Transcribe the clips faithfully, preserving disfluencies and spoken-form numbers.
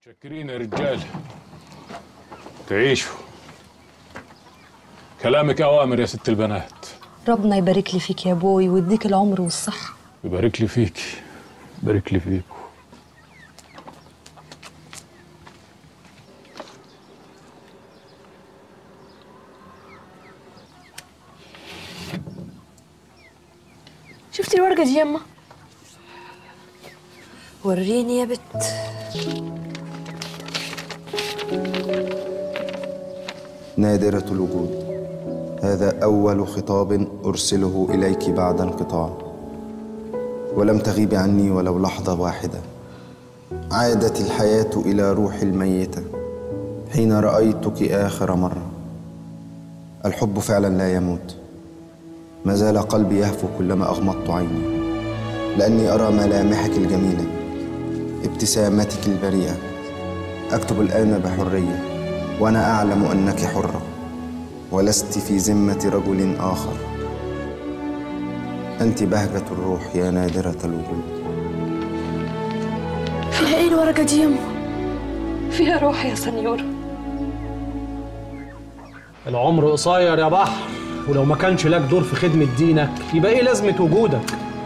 متشكرين يا رجال. تعيشوا. كلامك أوامر يا ست البنات. ربنا يبارك لي فيك يا بوي ويديك العمر والصحة. يبارك لي فيك، يبارك لي فيكوا. شفتي الورقة دي يما؟ وريني يا بت. نادرة الوجود، هذا أول خطاب أرسله إليك بعد انقطاع، ولم تغيبي عني ولو لحظة واحدة. عادت الحياة إلى روحي الميتة حين رأيتك آخر مرة. الحب فعلا لا يموت، ما زال قلبي يهفو كلما أغمضت عيني، لأني أرى ملامحك الجميلة، ابتسامتك البريئة. أكتب الآن بحرية وأنا أعلم أنك حرة ولست في ذمة رجل آخر. أنت بهجة الروح يا نادرة الوجود. فيها ايه الورقة دي يما؟ فيها روح يا سنيورة. العمر قصير يا بحر، ولو ما كانش لك دور في خدمة دينك يبقى ايه لازمة وجودك؟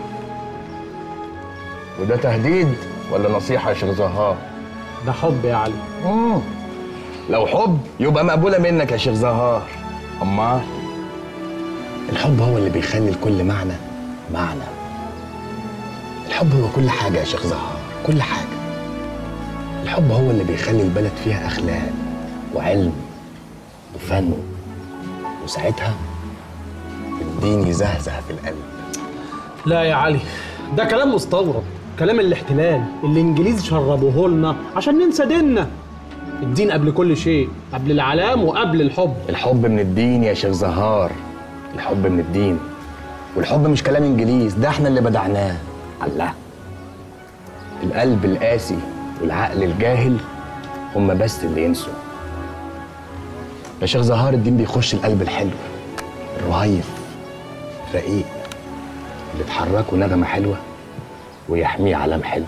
وده تهديد ولا نصيحة يا شيخ زهار؟ ده حب يا علي. مم. لو حب يبقى مقبولة منك يا شيخ زهار. أمال الحب هو اللي بيخلي لكل معنى معنى. الحب هو كل حاجة يا شيخ زهار، كل حاجة. الحب هو اللي بيخلي البلد فيها أخلاق وعلم وفن، وساعتها الدين يزهزه في القلب. لا يا علي، ده كلام مستورد، كلام الاحتلال اللي الانجليز شربوه لنا عشان ننسى ديننا. الدين قبل كل شيء، قبل العلام وقبل الحب. الحب من الدين يا شيخ زهار، الحب من الدين. والحب مش كلام انجليز، ده احنا اللي بدعناه. الله، القلب القاسي والعقل الجاهل هم بس اللي ينسوا. يا شيخ زهار الدين بيخش القلب الحلو الرهيف الرقيق اللي تحركه نغمة حلوة ويحميه علم حلو.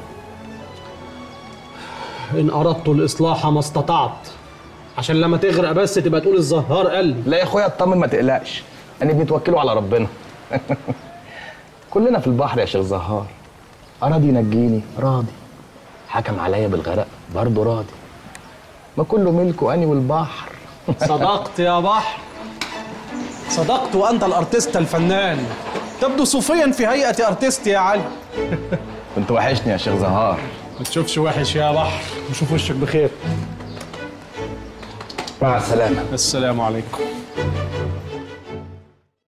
إن أردت الإصلاح ما استطعت، عشان لما تغرق بس تبقى تقول الزهار قال لي. لا يا اخويا اطمن، ما تقلقش، انا بنتوكلوا على ربنا. كلنا في البحر يا شيخ زهار. أراضي ينجيني راضي، حكم عليا بالغرق برضه راضي، ما كله ملكه أني والبحر. صدقت يا بحر، صدقت. وأنت الأرتيست الفنان، تبدو صوفيا في هيئة أرتيست يا علي. كنت وحشني يا شيخ زهار. ما تشوفش وحش يا بحر، نشوف وشك بخير. مع السلامة. السلام عليكم.